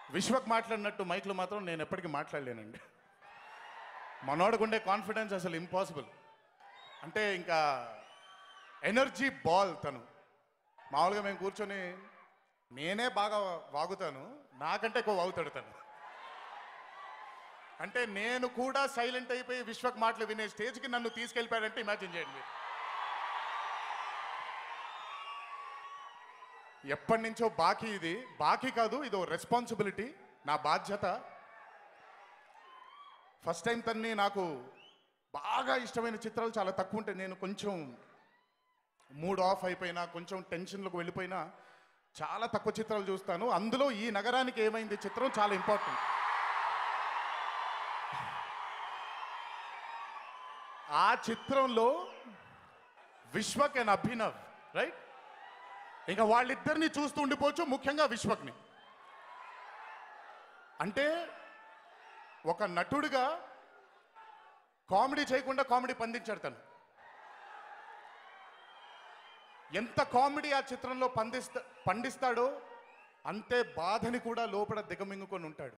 విశ్వక్ మాట్లాడినట్టు మైక్లో మాత్రం నేను ఎప్పటికీ మాట్లాడలేనండి. మనోడుకుండే కాన్ఫిడెన్స్ అసలు ఇంపాసిబుల్. అంటే ఇంకా ఎనర్జీ బాల్ తను. మామూలుగా మేము కూర్చొని నేనే బాగా వాగుతాను, నాకంటే ఎక్కువ వాగుతాడు తను. అంటే నేను కూడా సైలెంట్ అయిపోయి విశ్వక్ మాటలు వినే స్టేజ్కి నన్ను తీసుకెళ్ళిపోయాడంటే ఇమాజిన్ చేయండి మీరు. ఎప్పటి నుంచో బాకీ, ఇది బాకీ కాదు, ఇదో రెస్పాన్సిబిలిటీ, నా బాధ్యత. ఫస్ట్ టైం తన్ని నాకు బాగా ఇష్టమైన చిత్రాలు చాలా తక్కువ ఉంటాయి. నేను కొంచెం మూడ్ ఆఫ్ అయిపోయినా, కొంచెం టెన్షన్లోకి వెళ్ళిపోయినా చాలా తక్కువ చిత్రాలు చూస్తాను. అందులో ఈ నగరానికి ఏమైంది చిత్రం చాలా ఇంపార్టెంట్. ఆ చిత్రంలో విశ్వక్ అండ్ అభినవ్, రైట్, ఇంకా వాళ్ళిద్దరిని చూస్తూ ఉండిపోవచ్చు, ముఖ్యంగా విశ్వక్ని. అంటే ఒక నటుడిగా కామెడీ చేయకుండా కామెడీ పండించాడు తను. ఎంత కామెడీ ఆ చిత్రంలో పండిస్తాడో అంతే బాధని కూడా లోపల దిగమింగుకొని ఉంటాడు.